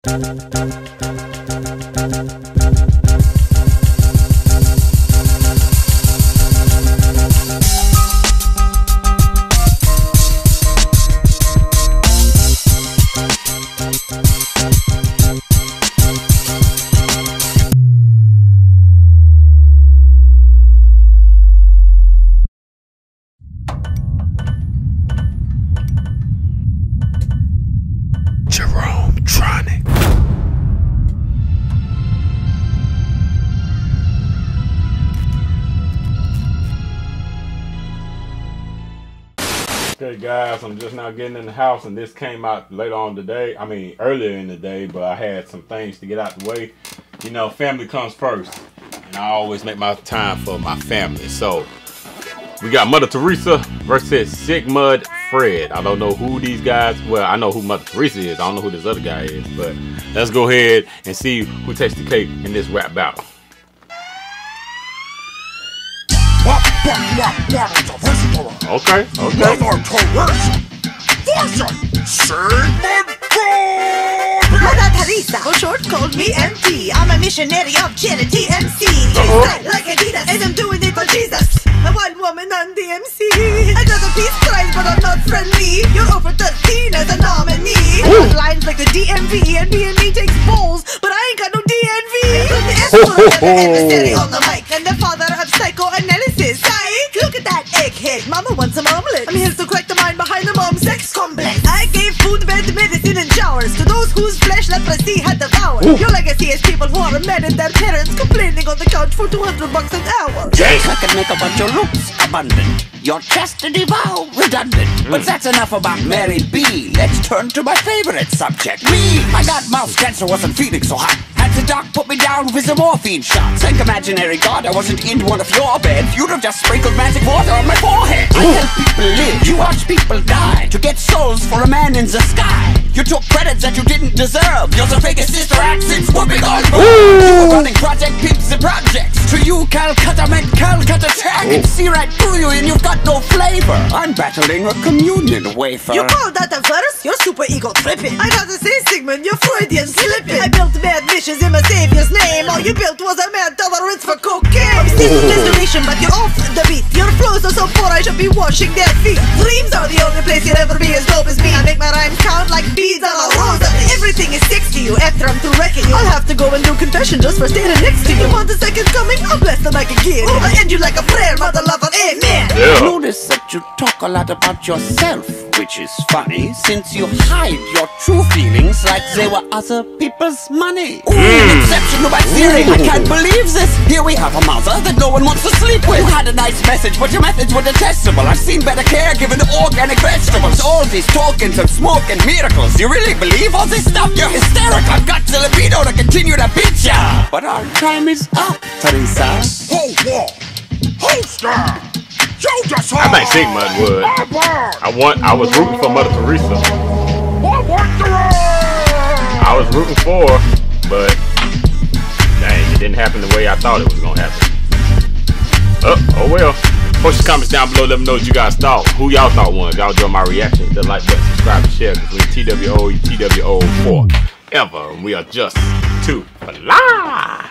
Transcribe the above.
Jerome Tronic. Okay guys, I'm just now getting in the house and this came out later on today. I mean earlier in the day, but I had some things to get out the way. You know, family comes first. And I always make my time for my family. So we got Mother Teresa versus Sigmund Fred. I don't know who these guys, well, I know who Mother Teresa is. I don't know who this other guy is, but let's go ahead and see who takes the cake in this rap battle. Okay, okay. Mother Teresa versus Sigmund Freud. Mother Teresa, for short, called me MT. I'm a missionary of charity MC. Like Adidas, and I'm doing it for Jesus. A one woman on DMC. I got a peace prize, but I'm not friendly. You're over 13 as a nominee. I got lines like the DMV, and B&B takes polls, but I ain't got no DNV. I'm the adversary on the mic, and the father of psychoanalysis. Psych! Look at that egghead. Mama wants some omelet. I'm here to crack the mind behind the mom's sex complex. I gave food, bed, medicine, and showers to those whose flesh leprosy had devoured. Your legacy is people who are mad at their parents complaining on the couch for $200 an hour. Yes, I can make a bunch of looks abundant. Your chastity vow redundant. But that's enough about Mary B. Let's turn to my favorite subject, me. I got mouth cancer, wasn't feeling so hot. Had the doc put me down with some morphine shots. Thank imaginary God I wasn't in one of your beds. You'd have just sprinkled magic water on my forehead. I help people live, you watch people die, to get souls for a man in the sky. You took credits that you didn't deserve. You're the biggest sister act since Whoopi Goldberg. You were running Project Pips and projects. To you Calcutta meant Calcutta Tech. I can see right through you and you've got no flavor. I'm battling a communion wafer. You call that a verse? You're super ego tripping. I gotta say, Sigmund, you're Freudian slipping. I built mad missions in my savior's name. All you built was a mad tolerance for cocaine. I'm seeking restoration, but you're off the beat. Your flows are so poor I should be washing their feet. Dreams are the only place you'll ever be as dope as me. I make my rhymes count like beads on a rose. Everything is sex to you after I'm through wrecking you. I'll have to go and do confession just for standing next to you. You want the second coming? I'll bless the mic again. I'll end you like a prayer, mother lover, amen. I notice that you talk a lot about yourself, which is funny, since you hide your true feelings like they were other people's money. Exception to my theory, I can't believe this. Here we have a mother that no one wants to sleep with. You had a nice message, but your methods were detestable. I've seen better care given to organic vegetables. All these tokens of smoke and miracles. You really believe all this stuff? You're hysterical. I've got the libido to continue to beat ya. But our time is up, Teresa. Hold on. Holster. You just I think Sigmund would. I was rooting for Mother Teresa. I was rooting for her, but dang, it didn't happen the way I thought it was gonna happen. Oh well. Post your comments down below, let me know what you guys thought. Who y'all thought won? Y'all enjoy my reaction. Hit the like button, subscribe, and share, because we're TWO, TWO forever. And we are just too alive.